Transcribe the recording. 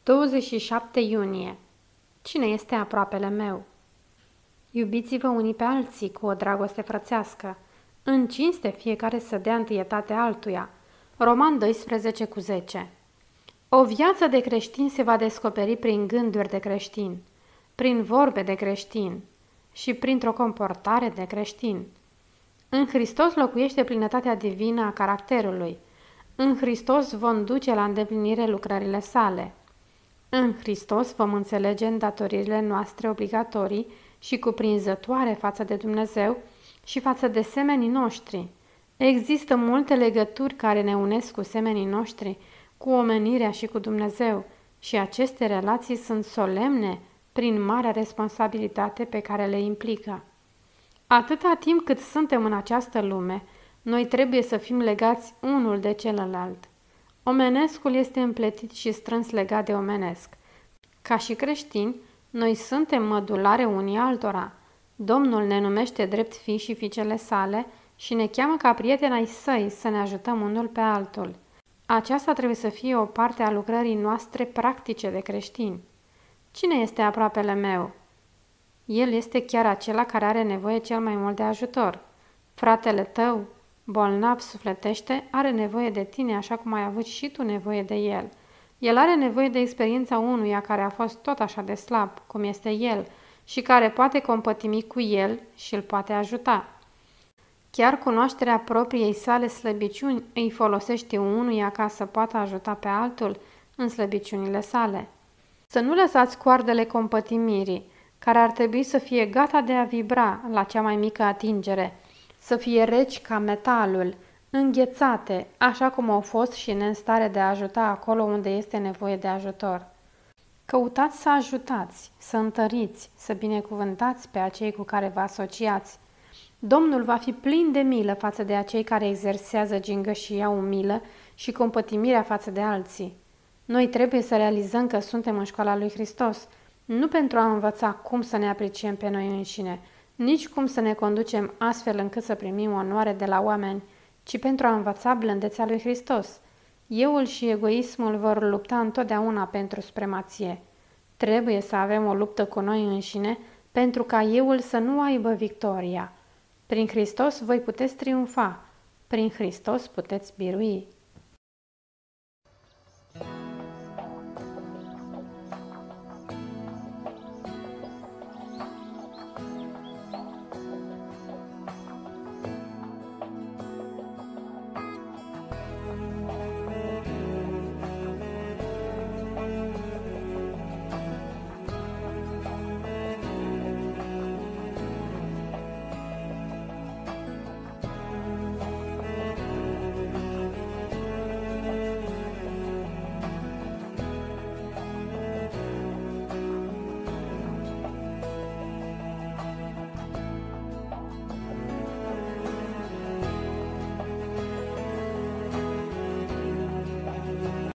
27 iunie. Cine este aproapele meu? Iubiți-vă unii pe alții cu o dragoste frățească. În cinste fiecare să dea întâietate altuia. Roman 12:10. O viață de creștin se va descoperi prin gânduri de creștin, prin vorbe de creștin și printr-o comportare de creștin. În Hristos locuiește plinătatea divină a caracterului. În Hristos vom duce la îndeplinire lucrările sale. În Hristos vom înțelege îndatoririle noastre obligatorii și cuprinzătoare față de Dumnezeu și față de semenii noștri. Există multe legături care ne unesc cu semenii noștri, cu omenirea și cu Dumnezeu, și aceste relații sunt solemne prin marea responsabilitate pe care le implică. Atâta timp cât suntem în această lume, noi trebuie să fim legați unul de celălalt. Omenescul este împletit și strâns legat de omenesc. Ca și creștini, noi suntem mădulare unii altora. Domnul ne numește drept fii și fiicele sale și ne cheamă ca prieteni ai săi să ne ajutăm unul pe altul. Aceasta trebuie să fie o parte a lucrării noastre practice de creștini. Cine este aproapele meu? El este chiar acela care are nevoie cel mai mult de ajutor. Fratele tău, bolnav sufletește, are nevoie de tine așa cum ai avut și tu nevoie de el. El are nevoie de experiența unuia care a fost tot așa de slab, cum este el, și care poate compătimi cu el și îl poate ajuta. Chiar cunoașterea propriei sale slăbiciuni îi folosește unuia ca să poată ajuta pe altul în slăbiciunile sale. Să nu lăsați coardele compătimirii, care ar trebui să fie gata de a vibra la cea mai mică atingere, să fie reci ca metalul, înghețate, așa cum au fost și în stare de a ajuta acolo unde este nevoie de ajutor. Căutați să ajutați, să întăriți, să binecuvântați pe acei cu care vă asociați. Domnul va fi plin de milă față de acei care exersează gingășia umilă și compătimirea față de alții. Noi trebuie să realizăm că suntem în școala lui Hristos, nu pentru a învăța cum să ne apreciem pe noi înșine, nici cum să ne conducem astfel încât să primim onoare de la oameni, ci pentru a învăța blândețea lui Hristos. Euul și egoismul vor lupta întotdeauna pentru supremație. Trebuie să avem o luptă cu noi înșine pentru ca euul să nu aibă victoria. Prin Hristos voi puteți triumfa, prin Hristos puteți birui.